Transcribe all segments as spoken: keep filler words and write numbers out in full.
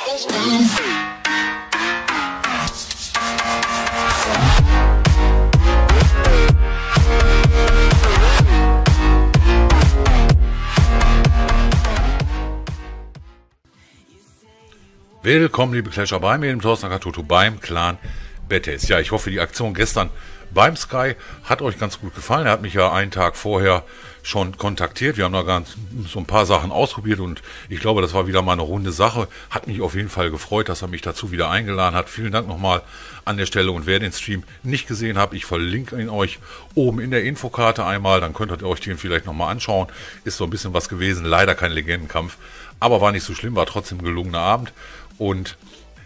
Willkommen, liebe Clasher, bei mir, dem Thorsten Katutu, beim Clan Bettes. Ja, ich hoffe, die Aktion gestern beim Sky hat euch ganz gut gefallen. Er hat mich ja einen Tag vorher schon kontaktiert. Wir haben da ganz so ein paar Sachen ausprobiert und ich glaube, das war wieder mal eine runde Sache. Hat mich auf jeden Fall gefreut, dass er mich dazu wieder eingeladen hat. Vielen Dank nochmal an der Stelle, und wer den Stream nicht gesehen hat, ich verlinke ihn euch oben in der Infokarte einmal, dann könnt ihr euch den vielleicht nochmal anschauen. Ist so ein bisschen was gewesen, leider kein Legendenkampf, aber war nicht so schlimm, war trotzdem ein gelungener Abend. Und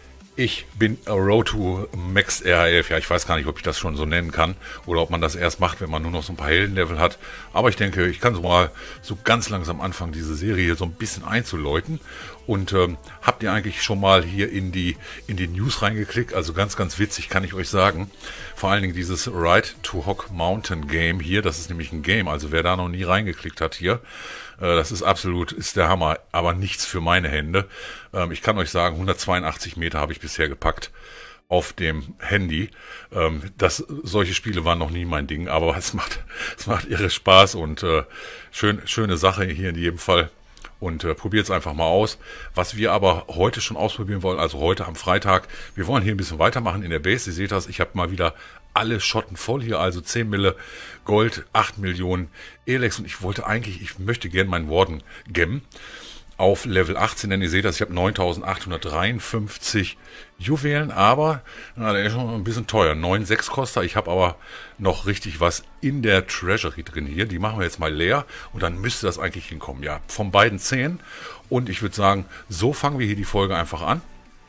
ich bin Road to Max R H elf. Ja, ich weiß gar nicht, ob ich das schon so nennen kann oder ob man das erst macht, wenn man nur noch so ein paar Heldenlevel hat. Aber ich denke, ich kann so mal so ganz langsam anfangen, diese Serie hier so ein bisschen einzuläuten. Und ähm, habt ihr eigentlich schon mal hier in die in die News reingeklickt? Also ganz, ganz witzig, kann ich euch sagen. Vor allen Dingen dieses Ride to Hog Mountain Game hier, das ist nämlich ein Game. Also wer da noch nie reingeklickt hat hier, äh, das ist absolut, ist der Hammer, aber nichts für meine Hände. Ähm, ich kann euch sagen, hundertzweiundachtzig Meter habe ich bisher gepackt auf dem Handy. Ähm, das, solche Spiele waren noch nie mein Ding, aber es macht, es macht irre Spaß und äh, schön, schöne Sache hier in jedem Fall. Und äh, probiert es einfach mal aus. Was wir aber heute schon ausprobieren wollen, also heute am Freitag, wir wollen hier ein bisschen weitermachen in der Base. Ihr seht das, ich habe mal wieder alle Schotten voll hier, also zehn Mille Gold, acht Millionen Elex, und ich wollte eigentlich, ich möchte gerne meinen Warden gemmen auf Level achtzehn, denn ihr seht das, ich habe neuntausendachthundertdreiundfünfzig Juwelen, aber na, der ist schon ein bisschen teuer, neun Komma sechs kostet. Ich habe aber noch richtig was in der Treasury drin hier, die machen wir jetzt mal leer und dann müsste das eigentlich hinkommen, ja, von beiden zehn. Und ich würde sagen, so fangen wir hier die Folge einfach an.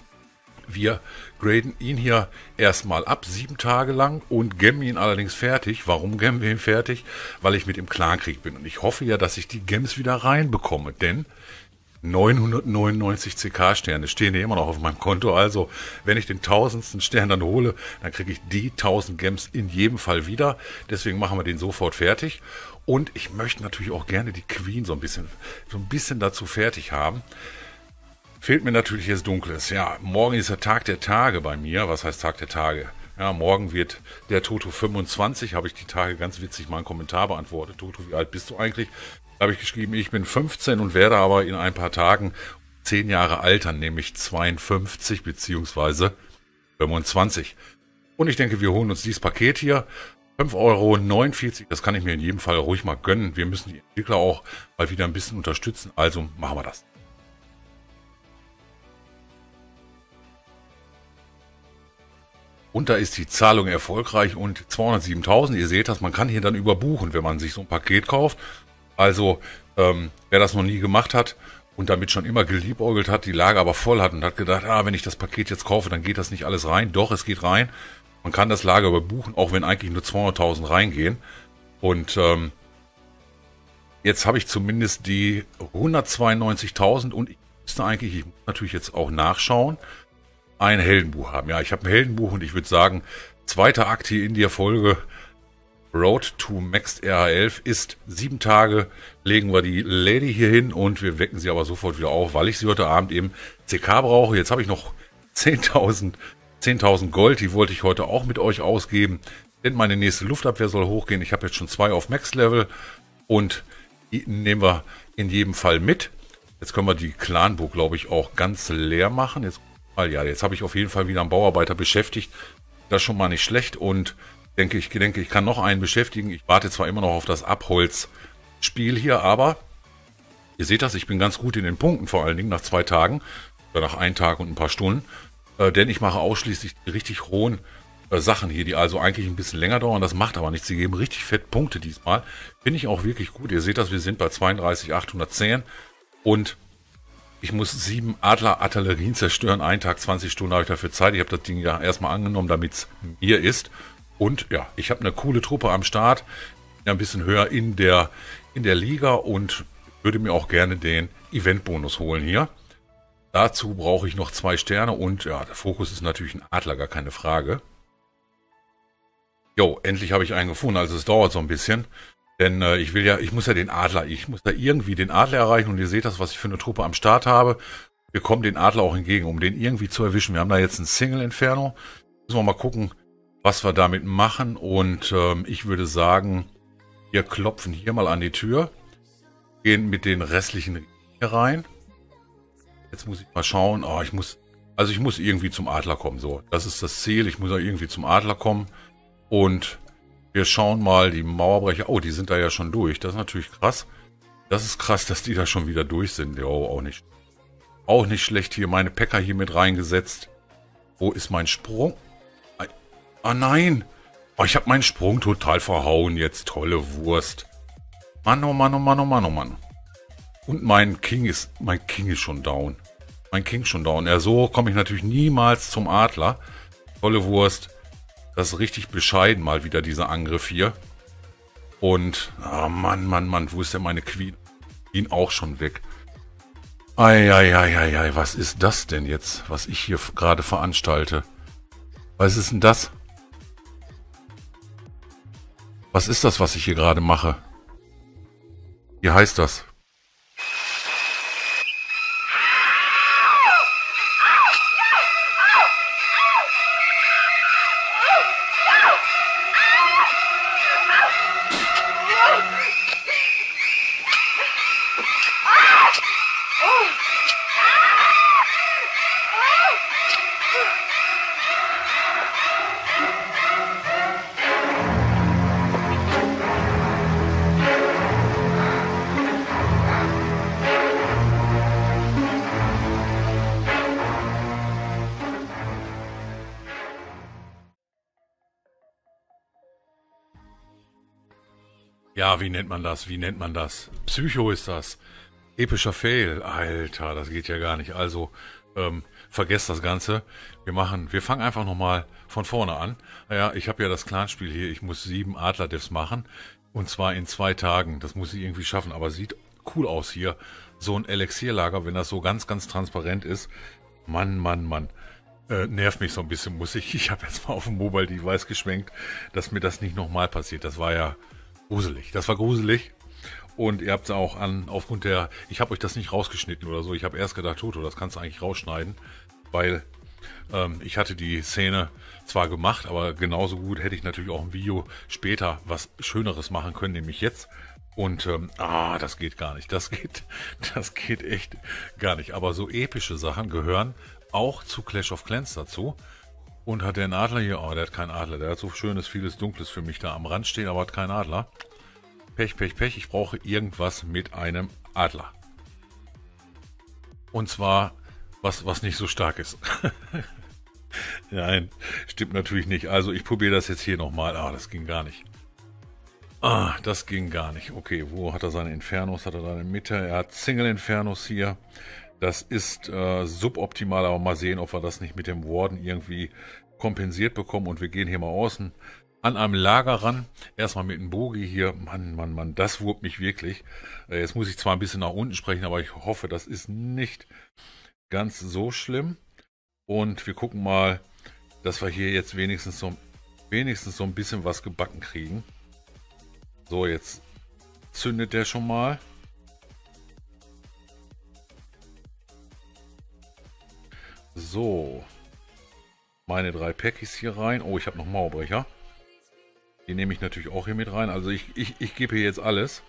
Wir graden ihn hier erstmal ab, sieben Tage lang, und gemmen ihn allerdings fertig. Warum gemmen wir ihn fertig? Weil ich mit dem Clankrieg bin, und ich hoffe ja, dass ich die Gems wieder reinbekomme, denn neunhundertneunundneunzig C K-Sterne stehen hier immer noch auf meinem Konto. Also, wenn ich den tausendsten Stern dann hole, dann kriege ich die tausend Gems in jedem Fall wieder. Deswegen machen wir den sofort fertig. Und ich möchte natürlich auch gerne die Queen so ein bisschen, so ein bisschen dazu fertig haben. Fehlt mir natürlich jetzt Dunkles. Ja, morgen ist der Tag der Tage bei mir. Was heißt Tag der Tage? Ja, morgen wird der Toto fünfundzwanzig. Habe ich die Tage ganz witzig mal einen Kommentar beantwortet. Toto, wie alt bist du eigentlich? Da habe ich geschrieben, ich bin fünfzehn und werde aber in ein paar Tagen zehn Jahre altern, nämlich zweiundfünfzig beziehungsweise fünfundzwanzig. Und ich denke, wir holen uns dieses Paket hier. fünf Euro neunundvierzig, das kann ich mir in jedem Fall ruhig mal gönnen. Wir müssen die Entwickler auch mal wieder ein bisschen unterstützen, also machen wir das. Und da ist die Zahlung erfolgreich und zweihundertsiebentausend. Ihr seht das, man kann hier dann überbuchen, wenn man sich so ein Paket kauft. Also, ähm, wer das noch nie gemacht hat und damit schon immer geliebäugelt hat, die Lage aber voll hat und hat gedacht, ah, wenn ich das Paket jetzt kaufe, dann geht das nicht alles rein. Doch, es geht rein. Man kann das Lager überbuchen, auch wenn eigentlich nur zweihunderttausend reingehen. Und ähm, jetzt habe ich zumindest die hundertzweiundneunzigtausend, und ich müsste eigentlich, ich muss natürlich jetzt auch nachschauen, ein Heldenbuch haben. Ja, ich habe ein Heldenbuch, und ich würde sagen, zweiter Akt hier in der Folge Road to Max R H elf ist sieben Tage, legen wir die Lady hier hin und wir wecken sie aber sofort wieder auf, weil ich sie heute Abend eben C K brauche. Jetzt habe ich noch zehntausend Gold, die wollte ich heute auch mit euch ausgeben, denn meine nächste Luftabwehr soll hochgehen. Ich habe jetzt schon zwei auf Max-Level und die nehmen wir in jedem Fall mit. Jetzt können wir die Clanburg, glaube ich, auch ganz leer machen. Jetzt, ja, jetzt habe ich auf jeden Fall wieder einen Bauarbeiter beschäftigt. Das ist schon mal nicht schlecht, und denke ich denke, ich kann noch einen beschäftigen. Ich warte zwar immer noch auf das Abholzspiel hier, aber ihr seht das, ich bin ganz gut in den Punkten, vor allen Dingen nach zwei Tagen, oder nach einem Tag und ein paar Stunden, äh, denn ich mache ausschließlich die richtig rohen äh, Sachen hier, die also eigentlich ein bisschen länger dauern. Das macht aber nichts, sie geben richtig fett Punkte diesmal. Finde ich auch wirklich gut. Ihr seht das, wir sind bei zweiunddreißigtausendachthundertzehn und ich muss sieben Adler-Artillerien zerstören. Einen Tag, zwanzig Stunden habe ich dafür Zeit. Ich habe das Ding ja erstmal angenommen, damit es mir ist. Und ja, ich habe eine coole Truppe am Start, ein bisschen höher in der, in der Liga, und würde mir auch gerne den Eventbonus holen hier. Dazu brauche ich noch zwei Sterne, und ja, der Fokus ist natürlich ein Adler, gar keine Frage. Jo, endlich habe ich einen gefunden, also es dauert so ein bisschen. Denn äh, ich will ja, ich muss ja den Adler, ich muss da irgendwie den Adler erreichen, und ihr seht das, was ich für eine Truppe am Start habe. wir kommen den Adler auch entgegen, um den irgendwie zu erwischen. Wir haben da jetzt ein Single Inferno. Müssen wir mal gucken, was wir damit machen. Und ähm, ich würde sagen, wir klopfen hier mal an die Tür. Gehen mit den restlichen hier rein. Jetzt muss ich mal schauen. Oh, ich muss, also ich muss irgendwie zum Adler kommen. So, das ist das Ziel. Ich muss auch irgendwie zum Adler kommen. Und wir schauen mal die Mauerbrecher. Oh, die sind da ja schon durch. Das ist natürlich krass. Das ist krass, dass die da schon wieder durch sind. Ja, auch nicht. Auch nicht schlecht hier. Meine Päcker hier mit reingesetzt. Wo ist mein Sprung? Ah nein. Oh, ich habe meinen Sprung total verhauen jetzt. Tolle Wurst. Mann, oh Mann, oh Mann, oh Mann, oh Mann. Und mein King ist, mein King ist schon down. Mein King schon down. Ja, so komme ich natürlich niemals zum Adler. Tolle Wurst. Das ist richtig bescheiden mal wieder, dieser Angriff hier. Und, ah oh Mann, Mann, Mann, wo ist denn meine Queen? Queen auch schon weg. Eieieiei, was ist das denn jetzt, was ich hier gerade veranstalte? Was ist denn das? Was ist das, was ich hier gerade mache? Wie heißt das? Ja, wie nennt man das? Wie nennt man das? Psycho ist das. Epischer Fail. Alter, das geht ja gar nicht. Also, ähm, vergesst das Ganze. Wir machen, wir fangen einfach nochmal von vorne an. Naja, ich habe ja das Clanspiel hier. Ich muss sieben Adler-Devs machen. Und zwar in zwei Tagen. Das muss ich irgendwie schaffen. Aber sieht cool aus hier. So ein Elixierlager, wenn das so ganz, ganz transparent ist. Mann, Mann, Mann. Äh, nervt mich so ein bisschen, muss ich. Ich habe jetzt mal auf dem Mobile Device geschwenkt, dass mir das nicht nochmal passiert. Das war ja gruselig. Das war gruselig. Und ihr habt es auch an, aufgrund der, ich habe euch das nicht rausgeschnitten oder so. Ich habe erst gedacht, Toto, das kannst du eigentlich rausschneiden. Weil ähm, ich hatte die Szene zwar gemacht, aber genauso gut hätte ich natürlich auch im Video später was Schöneres machen können, nämlich jetzt. Und, ähm, ah, das geht gar nicht. Das geht, das geht echt gar nicht. Aber so epische Sachen gehören auch zu Clash of Clans dazu. Und hat der einen Adler hier? Oh, der hat keinen Adler. Der hat so schönes, vieles Dunkles für mich da am Rand stehen, aber hat keinen Adler. Pech, Pech, Pech. Ich brauche irgendwas mit einem Adler. Und zwar was, was nicht so stark ist. Nein, stimmt natürlich nicht. Also ich probiere das jetzt hier nochmal. Ah, das ging gar nicht. Ah, das ging gar nicht. Okay, wo hat er seine Infernos? Hat er da in der Mitte? Er hat Single Infernos hier. Das ist äh, suboptimal, aber mal sehen, ob wir das nicht mit dem Warden irgendwie kompensiert bekommen. Und wir gehen hier mal außen an einem Lager ran. Erstmal mit dem Bogi hier. Mann, Mann, Mann, das wurmt mich wirklich. Äh, jetzt muss ich zwar ein bisschen nach unten sprechen, aber ich hoffe, das ist nicht ganz so schlimm. Und wir gucken mal, dass wir hier jetzt wenigstens so, wenigstens so ein bisschen was gebacken kriegen. So, jetzt zündet der schon mal. So, meine drei Packies hier rein. Oh, ich habe noch Mauerbrecher. Die nehme ich natürlich auch hier mit rein. Also ich, ich, ich gebe hier jetzt alles.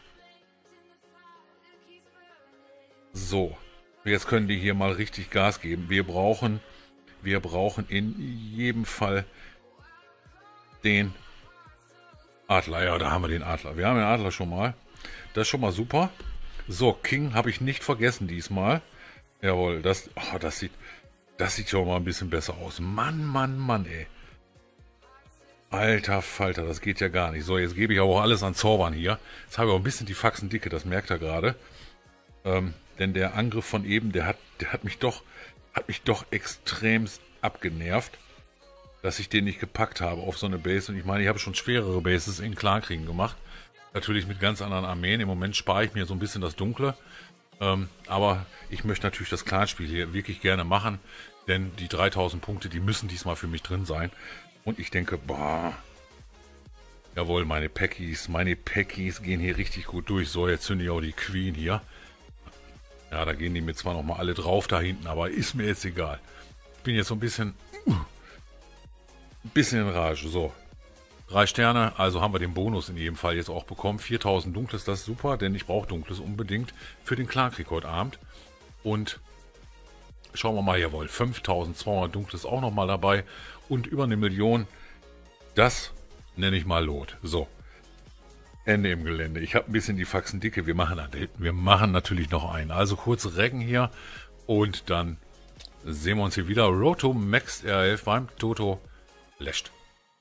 So, jetzt können die hier mal richtig Gas geben. Wir brauchen, wir brauchen in jedem Fall den Adler. Ja, da haben wir den Adler. Wir haben den Adler schon mal. Das ist schon mal super. So, King habe ich nicht vergessen diesmal. Jawohl, das, oh, das sieht... Das sieht schon mal ein bisschen besser aus. Mann, Mann, Mann, ey. Alter Falter, das geht ja gar nicht. So, jetzt gebe ich aber auch alles an Zaubern hier. Jetzt habe ich auch ein bisschen die Faxendicke, das merkt er gerade. Ähm, denn der Angriff von eben, der hat, der hat mich doch, hat mich doch extrem abgenervt, dass ich den nicht gepackt habe auf so eine Base. Und ich meine, ich habe schon schwerere Bases in Clankriegen gemacht. Natürlich mit ganz anderen Armeen. Im Moment spare ich mir so ein bisschen das Dunkle. Ähm, aber ich möchte natürlich das Clanspiel hier wirklich gerne machen, denn die dreitausend Punkte, die müssen diesmal für mich drin sein. Und ich denke, boah, jawohl, meine Packies, meine Packies gehen hier richtig gut durch. So, jetzt zünde ich auch die Queen hier. Ja, da gehen die mir zwar nochmal alle drauf da hinten, aber ist mir jetzt egal. Ich bin jetzt so ein bisschen, uh, ein bisschen in Rage. So, drei Sterne, also haben wir den Bonus in jedem Fall jetzt auch bekommen. viertausend Dunkles, das ist super, denn ich brauche Dunkles unbedingt für den Clankrieg heute Abend. Und schauen wir mal, jawohl, fünftausendzweihundert Dunkles auch nochmal dabei und über eine Million. Das nenne ich mal Lot. So, Ende im Gelände. Ich habe ein bisschen die Faxen dicke. Wir machen, wir machen natürlich noch einen. Also kurz Recken hier und dann sehen wir uns hier wieder. Roto Max R elf beim Toto Läscht.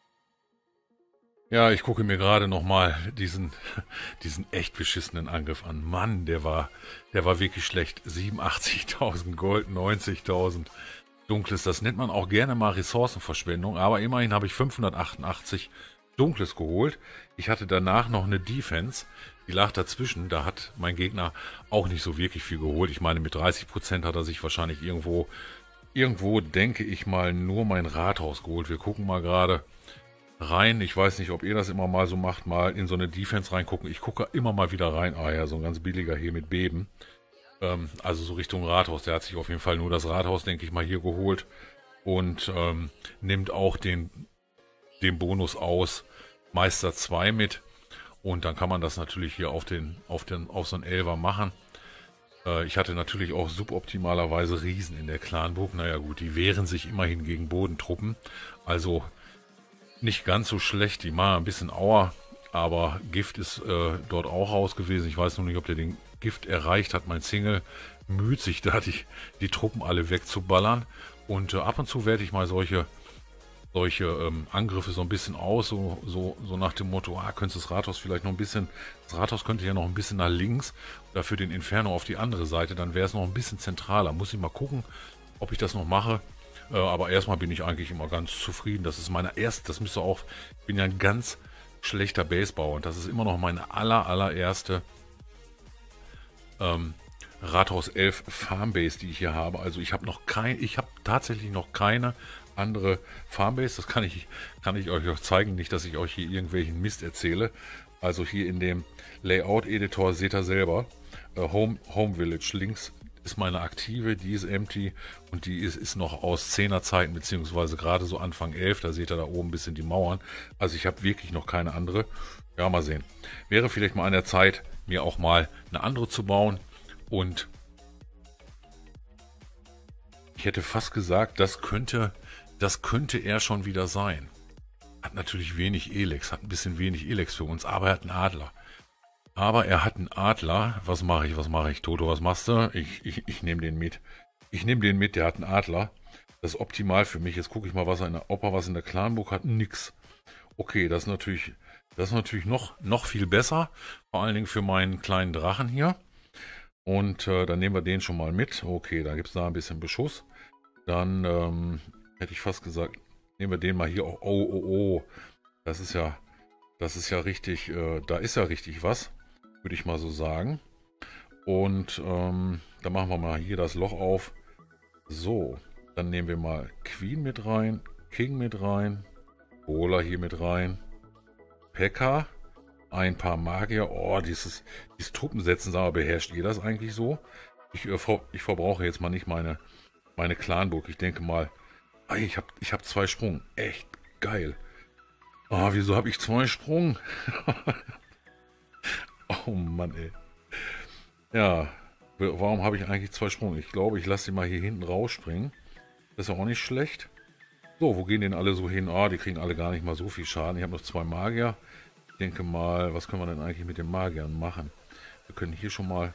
Ja, ich gucke mir gerade nochmal diesen, diesen echt beschissenen Angriff an. Mann, der war, der war wirklich schlecht. siebenundachtzigtausend Gold, neunzigtausend Dunkles. Das nennt man auch gerne mal Ressourcenverschwendung. Aber immerhin habe ich fünfhundertachtundachtzig Dunkles geholt. Ich hatte danach noch eine Defense. Die lag dazwischen. Da hat mein Gegner auch nicht so wirklich viel geholt. Ich meine, mit dreißig Prozent hat er sich wahrscheinlich irgendwo, irgendwo, denke ich mal, nur mein Rathaus geholt. Wir gucken mal gerade rein. Ich weiß nicht, ob ihr das immer mal so macht, mal in so eine Defense reingucken. Ich gucke immer mal wieder rein. Ah ja, so ein ganz billiger hier mit Beben. Ähm, also so Richtung Rathaus. Der hat sich auf jeden Fall nur das Rathaus, denke ich mal, hier geholt. Und ähm, nimmt auch den, den Bonus aus Meister zwei mit. Und dann kann man das natürlich hier auf den, auf den, auf so einen Elfer machen. Äh, ich hatte natürlich auch suboptimalerweise Riesen in der Clanburg. Naja gut, die wehren sich immerhin gegen Bodentruppen. Also nicht ganz so schlecht, die machen ein bisschen Auer, aber Gift ist äh, dort auch raus gewesen. Ich weiß noch nicht, ob der den Gift erreicht hat. Mein Single müht sich da, die, die Truppen alle wegzuballern. Und äh, ab und zu werde ich mal solche, solche ähm, Angriffe so ein bisschen aus, so, so, so nach dem Motto, ah, könntest das Rathaus vielleicht noch ein bisschen, das Rathaus könnte ja noch ein bisschen nach links, dafür den Inferno auf die andere Seite, dann wäre es noch ein bisschen zentraler. Muss ich mal gucken, ob ich das noch mache. Aber erstmal bin ich eigentlich immer ganz zufrieden. Das ist meine erste, das müsste auch, ich bin ja ein ganz schlechter Basebauer und das ist immer noch meine aller, allererste ähm, Rathaus elf Farmbase, die ich hier habe. Also ich habe noch kein, ich habe tatsächlich noch keine andere Farmbase. Das kann ich, kann ich euch auch zeigen, nicht, dass ich euch hier irgendwelchen Mist erzähle. Also hier in dem Layout-Editor seht ihr selber, äh, Home, Home Village links ist meine aktive, die ist empty und die ist, ist noch aus zehner Zeiten, beziehungsweise gerade so Anfang elf, da seht ihr da oben ein bisschen die Mauern. Also ich habe wirklich noch keine andere. Ja, mal sehen. Wäre vielleicht mal an der Zeit, mir auch mal eine andere zu bauen. Und ich hätte fast gesagt, das könnte, das könnte er schon wieder sein. Hat natürlich wenig Elex, hat ein bisschen wenig Elex für uns, aber er hat einen Adler. Aber er hat einen Adler. Was mache ich, was mache ich? Toto, was machst du? Ich, ich, ich nehme den mit. Ich nehme den mit, der hat einen Adler. Das ist optimal für mich. Jetzt gucke ich mal, was er in der, ob er was in der Clanburg hat. Nix. Okay, das ist natürlich, das ist natürlich noch, noch viel besser. Vor allen Dingen für meinen kleinen Drachen hier. Und äh, dann nehmen wir den schon mal mit. Okay, da gibt es da ein bisschen Beschuss. Dann ähm, hätte ich fast gesagt, nehmen wir den mal hier. Oh, oh, oh. Das ist ja, das ist ja richtig, äh, da ist ja richtig was. Würde ich mal so sagen. Und ähm, dann machen wir mal hier das Loch auf. So, dann nehmen wir mal Queen mit rein, King mit rein, Bowler hier mit rein, P.E.K.K.A, ein paar Magier. Oh, dieses, dieses Truppensetzen, sagen wir, beherrscht ihr das eigentlich so? Ich, äh, ich verbrauche jetzt mal nicht meine, meine Clanburg. Ich denke mal, ey, ich habe ich hab zwei Sprung. Echt geil. Oh, wieso habe ich zwei Sprung? Oh Mann, ey. Ja, warum habe ich eigentlich zwei Sprung? Ich glaube, ich lasse sie mal hier hinten rausspringen. Das ist ja auch nicht schlecht. So, wo gehen denn alle so hin? Ah, die kriegen alle gar nicht mal so viel Schaden. Ich habe noch zwei Magier. Ich denke mal, was können wir denn eigentlich mit den Magiern machen? Wir können hier schon mal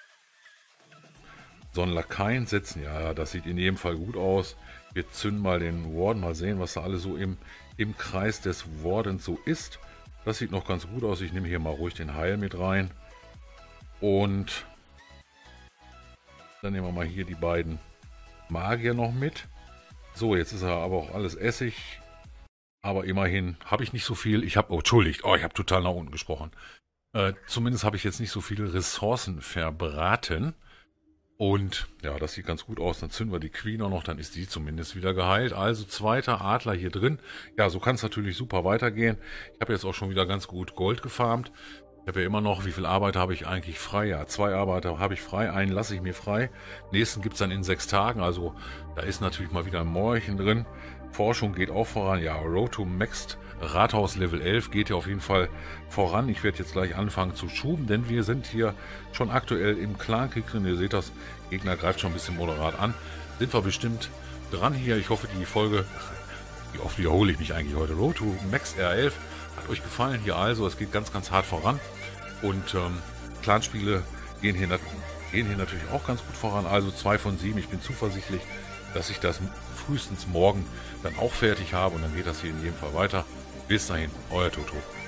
so einen Lakaien setzen. Ja, das sieht in jedem Fall gut aus. Wir zünden mal den Warden, mal sehen, was da alles so im, im Kreis des Wardens so ist. Das sieht noch ganz gut aus. Ich nehme hier mal ruhig den Heil mit rein. Und dann nehmen wir mal hier die beiden Magier noch mit. So, jetzt ist er aber auch alles Essig. Aber immerhin habe ich nicht so viel. Ich habe, oh, entschuldigt, oh, ich habe total nach unten gesprochen. Äh, zumindest habe ich jetzt nicht so viele Ressourcen verbraten. Und ja, das sieht ganz gut aus. Dann zünden wir die Queen auch noch, dann ist die zumindest wieder geheilt. Also zweiter Adler hier drin. Ja, so kann es natürlich super weitergehen. Ich habe jetzt auch schon wieder ganz gut Gold gefarmt. Ich habe ja immer noch, wie viel Arbeiter habe ich eigentlich frei? Ja, zwei Arbeiter habe ich frei, einen lasse ich mir frei. Nächsten gibt's dann in sechs Tagen, also da ist natürlich mal wieder ein Mäuerchen drin. Forschung geht auch voran, ja, Road to Maxed Rathaus Level elf geht ja auf jeden Fall voran. Ich werde jetzt gleich anfangen zu schuben, denn wir sind hier schon aktuell im Clankrieg drin. Ihr seht das, Gegner greift schon ein bisschen moderat an. Sind wir bestimmt dran hier. Ich hoffe, die Folge, wie oft wiederhole ich mich eigentlich heute, Road to Max R elf, hat euch gefallen hier also. Es geht ganz, ganz hart voran. Und ähm, Clanspiele gehen hier, gehen hier natürlich auch ganz gut voran. Also zwei von sieben. Ich bin zuversichtlich, dass ich das frühestens morgen dann auch fertig habe. Und dann geht das hier in jedem Fall weiter. Bis dahin, euer Toto.